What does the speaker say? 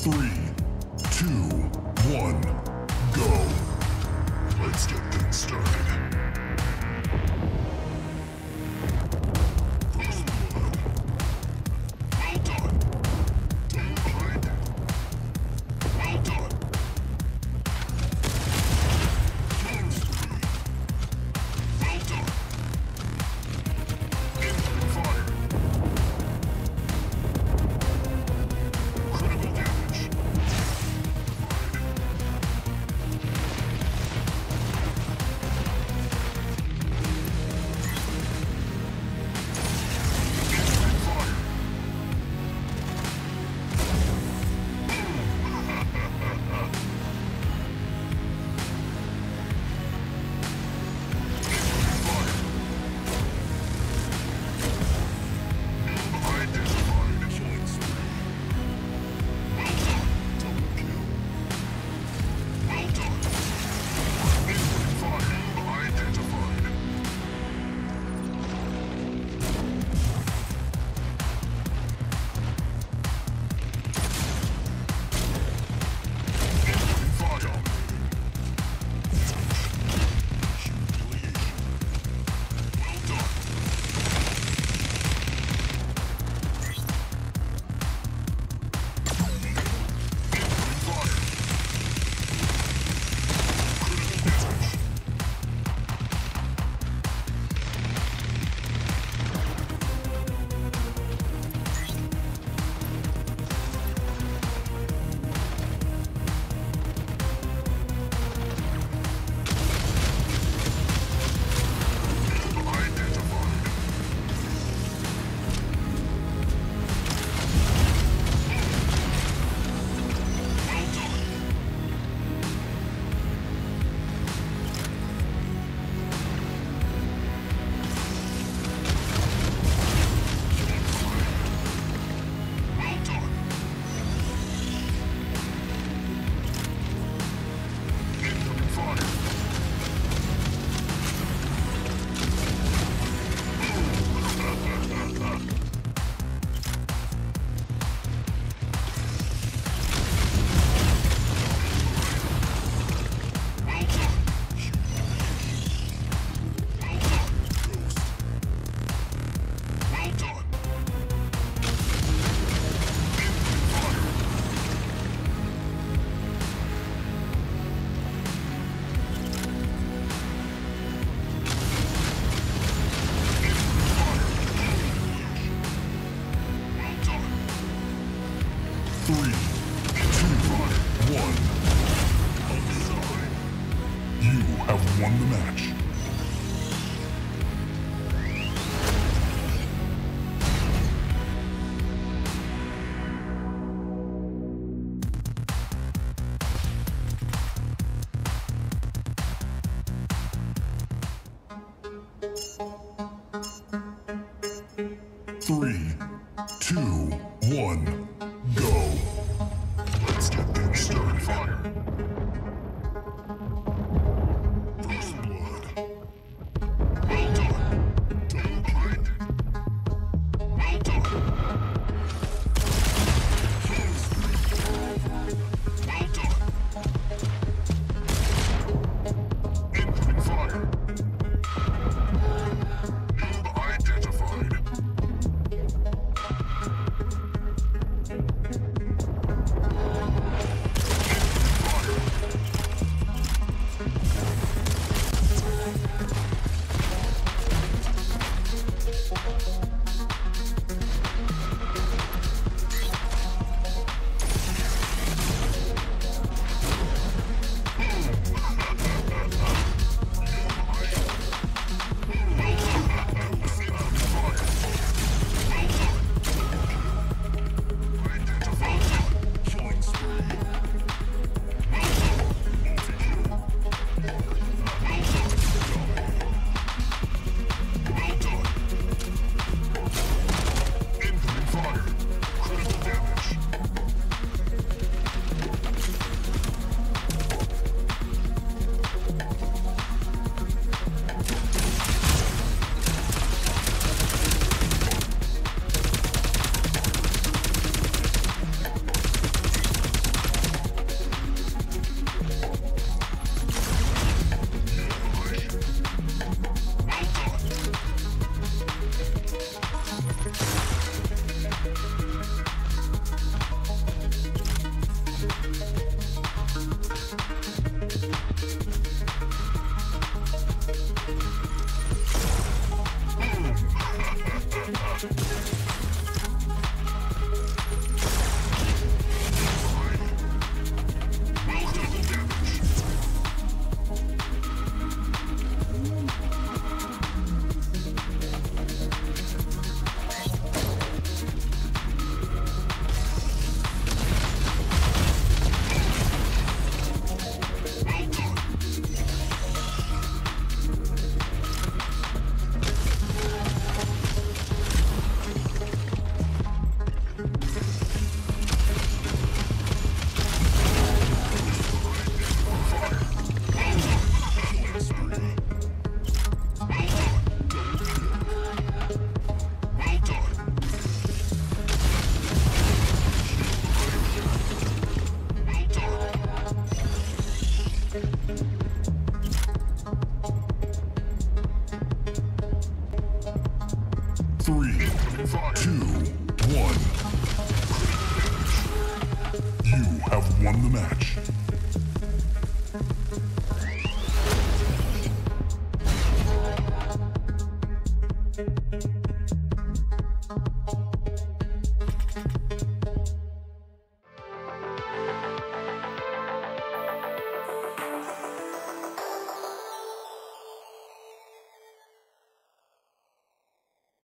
3, 2, 1, go. Let's get things started. First blood. Well done. Don't hide. Well done. Killing spree. Well done. Incoming fire. Critical damage. Incoming fire. Incoming fire. Identified. Killing spree. Well done. Double kill. Well done. Incoming fire. Identified. Incoming fire. Humiliation. Well done. Incoming fire. Critical damage. Identified. Well done. Killing spree. Well done. Incoming fire. Well done. Humiliation. Well done. Ghost. Well done. Incoming fire. Incoming fire. Humiliation. Well done. 3, 2, 1. Outside. You have won the match. Three, 2, 1, go. Let's get things started. Fire. First blood. Well done. Don't hide. Well done. Killing spree. Well done. Incoming fire. Noob identified. Three, two, one. You have won the match.